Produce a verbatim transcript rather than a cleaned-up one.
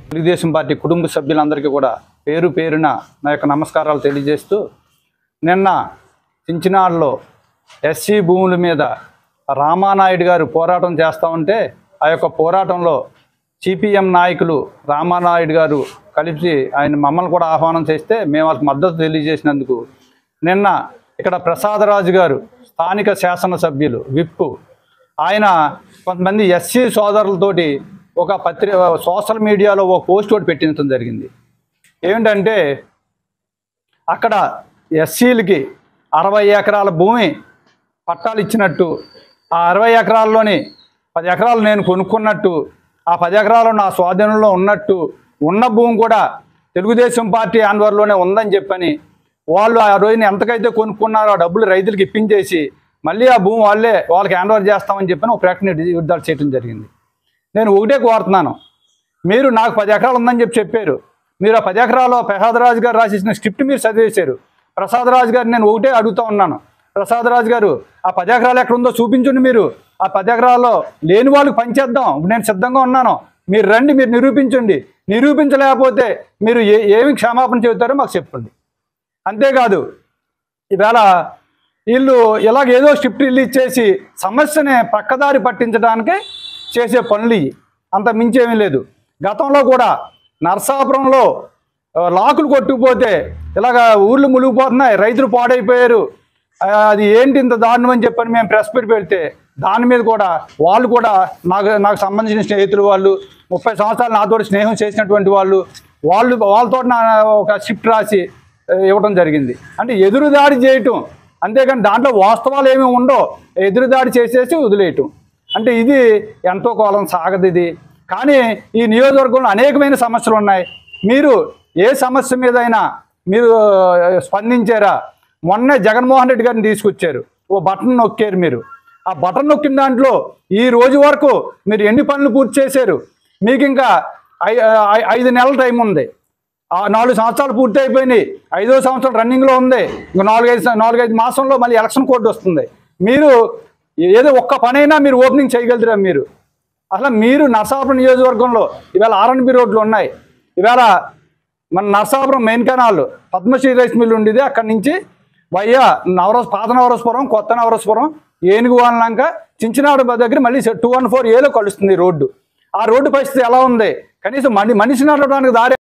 Telugu Desam party కుటుంబ సభ్యులందరికీ కూడా పేరు పేరున నా యొక్క నమస్కారాలు తెలియజేస్తూ, నిన్న చించినాడులో ఎస్సీ భూముల మీద రామానాయుడు గారు పోరాటం చేస్తూ ఉంటే ఆ యొక్క పోరాటంలో సిపిఎం నాయకులు రామానాయుడు గారు కలిసి ఆయన మమ్మల్ని కూడా ఆహ్వానం చేస్తే మేము వాళ్ళకి మద్దతు తెలియజేసినందుకు నిన్న ఇక్కడ ప్రసాదరాజు గారు స్థానిక శాసనసభ్యులు విప్పు ఆయన కొంతమంది ఎస్సీ సోదరులతోటి ఒక పత్రిక సోషల్ మీడియాలో ఒక పోస్ట్ ఒకటి పెట్టించడం జరిగింది. ఏమిటంటే అక్కడ ఎస్సీలకి అరవై ఎకరాల భూమి పట్టాలు ఇచ్చినట్టు, ఆ అరవై ఎకరాల్లోని పది ఎకరాలు నేను కొనుక్కున్నట్టు, ఆ పది ఎకరాలు నా స్వాధీనంలో ఉన్నట్టు, ఉన్న భూమి కూడా తెలుగుదేశం పార్టీ ఆన్వర్లోనే ఉందని చెప్పని వాళ్ళు ఆ రోజున ఎంతకైతే కొనుక్కున్నారో ఆ డబ్బులు రైతులకు ఇప్పించేసి మళ్ళీ ఆ భూమి వాళ్ళే వాళ్ళకి హ్యాండ్ ఓవర్ చేస్తామని చెప్పని ఒక ప్రకటన విడుదల చేయడం జరిగింది. నేను ఒకటే కోరుతున్నాను, మీరు నాకు పది ఎకరాలు ఉందని చెప్పి చెప్పారు, మీరు ఆ పది ఎకరాలు ప్రసాదరాజు గారు రాసేసిన స్క్రిప్ట్ మీరు చదివేశారు. ప్రసాదరాజు గారు నేను ఒకటే అడుగుతూ ఉన్నాను, ప్రసాదరాజు గారు ఆ పది ఎకరాలు ఎక్కడ ఉందో చూపించండి. మీరు ఆ పది ఎకరాల్లో లేని వాళ్ళకి పనిచేద్దాం, నేను సిద్ధంగా ఉన్నాను, మీరు రండి, మీరు నిరూపించండి. నిరూపించలేకపోతే మీరు ఏ ఏమి క్షమాపణ చెబుతారో మాకు చెప్పండి. అంతేకాదు ఈవేళ వీళ్ళు ఇలాగ ఏదో స్క్రిప్ట్ రిలీజ్ చేసి సమస్యని పక్కదారి పట్టించడానికి చేసే పనులు ఇవి, అంత మించేమీ లేదు. గతంలో కూడా నరసాపురంలో లాకులు కొట్టుకుపోతే ఇలాగ ఊర్లు మునిగిపోతున్నాయి, రైతులు పాడైపోయారు, అది ఏంటి ఇంత దారుణం అని చెప్పని మేము ప్రెస్ మీట్ పెడితే దాని మీద కూడా వాళ్ళు కూడా నాకు నాకు సంబంధించిన స్నేహితులు, వాళ్ళు ముప్పై సంవత్సరాలు నాతో స్నేహం చేసినటువంటి వాళ్ళు వాళ్ళు వాళ్ళతో నా ఒక స్క్రిప్ట్ రాసి ఇవ్వడం జరిగింది. అంటే ఎదురుదాడి చేయటం, అంతేకాని దాంట్లో వాస్తవాలు ఏమి ఉండో ఎదురుదాడి చేసేసి వదిలేయటం, అంటే ఇది ఎంతో కాలం సాగదు ఇది. కానీ ఈ నియోజకవర్గంలో అనేకమైన సమస్యలు ఉన్నాయి. మీరు ఏ సమస్య మీద అయినా మీరు స్పందించారా? మొన్నే జగన్మోహన్ రెడ్డి గారిని తీసుకొచ్చారు, ఓ బటన్ నొక్కారు. మీరు ఆ బటన్ నొక్కిన దాంట్లో ఈ రోజు వరకు మీరు ఎన్ని పనులు పూర్తి చేశారు? మీకు ఇంకా ఐదు నెలల టైం ఉంది, నాలుగు సంవత్సరాలు పూర్తి అయిపోయినాయి, ఐదో సంవత్సరం రన్నింగ్లో ఉంది, ఇంకా నాలుగైదు నాలుగైదు మాసంలో మళ్ళీ ఎలక్షన్ కోడ్ వస్తుంది. మీరు ఏదో ఒక్క పనైనా మీరు ఓపెనింగ్ చేయగలుగుతారా? మీరు అసలు మీరు నరసాపురం నియోజకవర్గంలో ఇవాళ ఆర్ఎన్బి రోడ్లు ఉన్నాయి. ఇవాళ మన Narasapuram main canal Padmasri rice mill ఉండేది, అక్కడి నుంచి వయ్యా నవరస్ పాత నవరసపురం, కొత్త నవరసపురం, ఏనుగు వానలంక, చించినాడు దగ్గర మళ్ళీ టూ వన్ ఫోర్ ఏలో కలుస్తుంది రోడ్డు. ఆ రోడ్డు పరిస్థితి ఎలా ఉంది? కనీసం మనిషి నడవడానికి దారి